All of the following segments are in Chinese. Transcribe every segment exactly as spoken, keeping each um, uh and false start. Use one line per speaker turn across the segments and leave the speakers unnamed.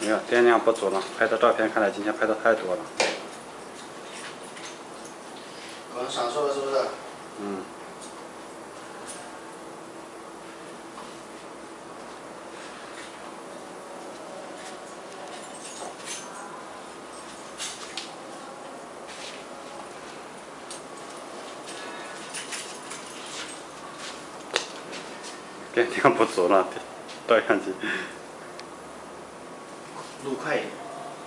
没有，电量不足了，拍的照片看来今天拍的太多了。
光闪烁了是不是？
嗯。电量不足了，照相机。
录快一点。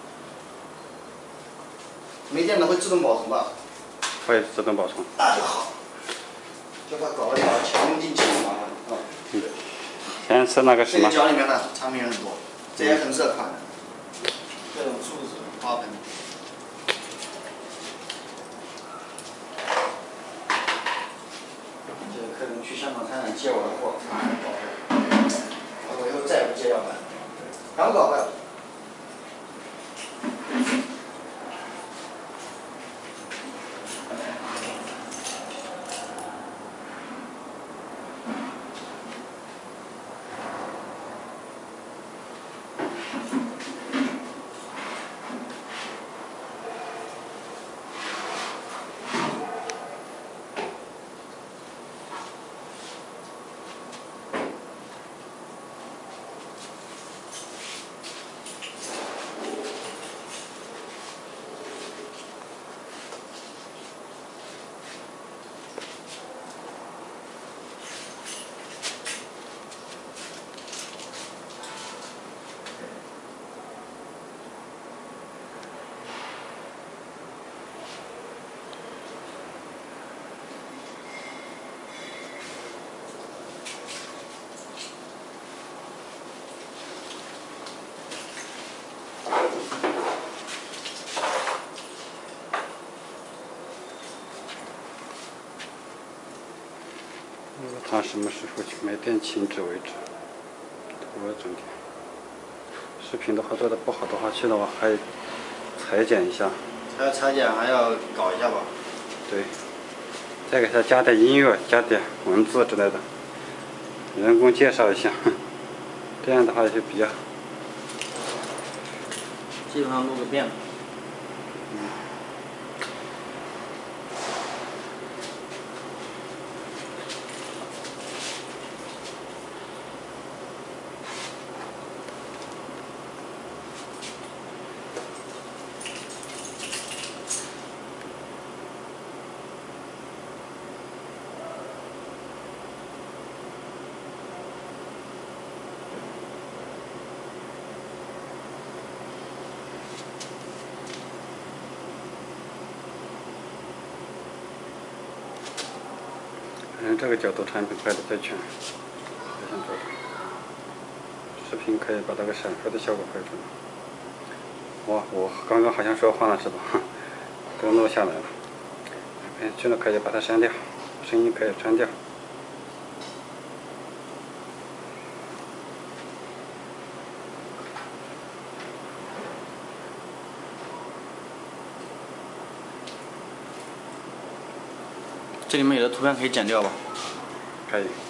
没电了会自动保存吧？
会自动保存。
那就好。就怕搞一搞强用进去麻烦。嗯。
嗯。先是那个什么。
这个角里面呢产品很多，这些很热款的，各种柱子、花盆。这个客人去香港参展接我的货，差点搞坏。我以后再也不接要办，全部搞坏了。
看什么时候去买电停止为止。我整体视频的话做的不好的话，去的话还裁剪一下。
还要裁剪，还要搞一下吧。
对。再给它加点音乐，加点文字之类的，人工介绍一下，这样的话就比较。
基本上录个遍了。
嗯，这个角度产品拍的最全，我想做的。视频可以把那个闪烁的效果拍出来。哇，我刚刚好像说话了是吧？都录下来了。编剧呢可以把它删掉，声音可以删掉。
这里面有的图片可以剪掉吧？
可以。